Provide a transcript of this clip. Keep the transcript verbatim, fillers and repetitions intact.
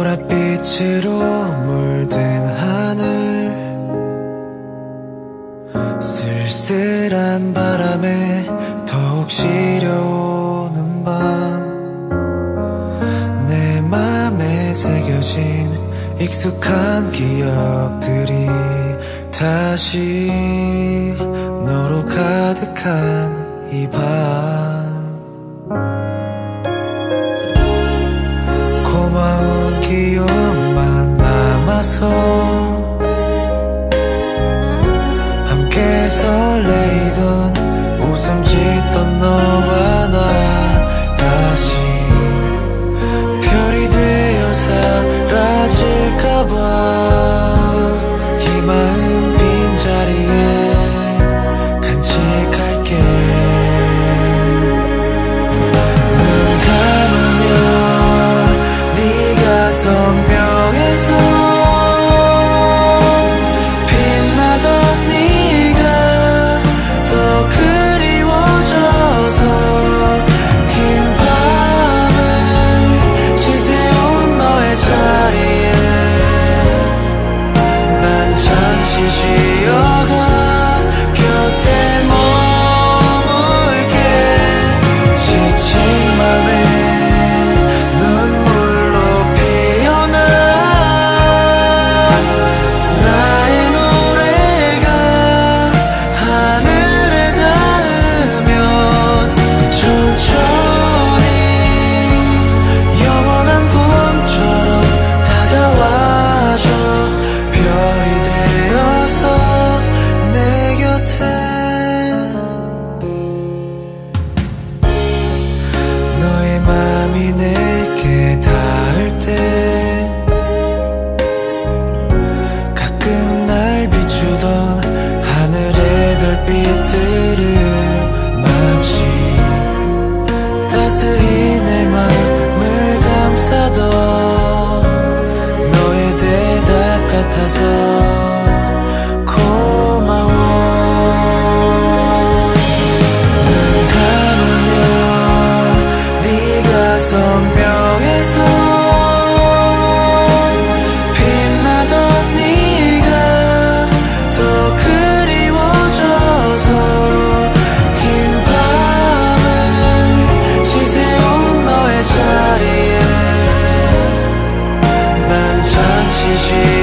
보랏빛으로 물든 하늘, 쓸쓸한 바람에 더욱 시려오는 밤, 내 맘에 새겨진 익숙한 기억들이 다시 너로 가득한 이 밤, 고마운 기억만 남아서 함께 설레이던 웃음 짓던 너와 나 다시 별이 되어 사라질까봐 이 마음 빈자리에 간직할게. 눈 감으면 네가 선명해서 빛나던 네가 더 그리워져서 긴 밤을 지새운 너의 자리에 난 잠시 쉬어가 곁에 머물게. 지친 맘에 눈물로 피어나 나의 노래가 하늘에 닿으면 천천히 영원한 꿈처럼 다가와줘. 별이 되어서 내 곁에 너의 맘이 내게 닿을 때 가끔 날 비추던 하늘의 별빛들을 마치 따스히 내 맘을 감싸던 너의 대답 같아서 고마워. 눈 감으면 네가 선명해서 빛나던 네가 더 그리워져서 긴 밤을 지새운 너의 자리에 난 잠시 쉬